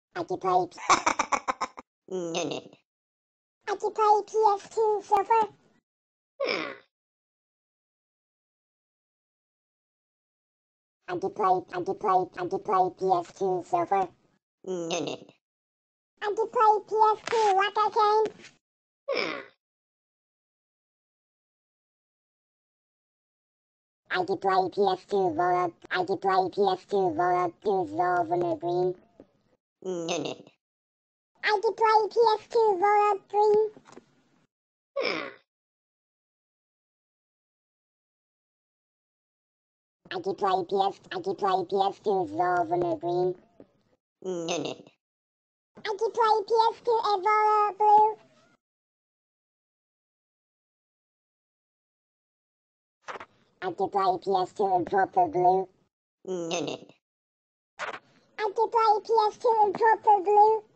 I could play. No, no, no. I could play PS2 Silver. Ah, I could play PS2 Silver. no, no, no. I could play PS2 Waka Cane. Ah, I could play PS2 Vola. I could play PS2 Vola Dissolve in the Green. no, no, no. I could play PS2 Vola Green. Ah, I could play PS2 Dissolve in the Green. no, no, no. I could play PS2 Evola Blue. I could play PS2 Purple Blue. No, no, no. I could play PS2 Purple Blue.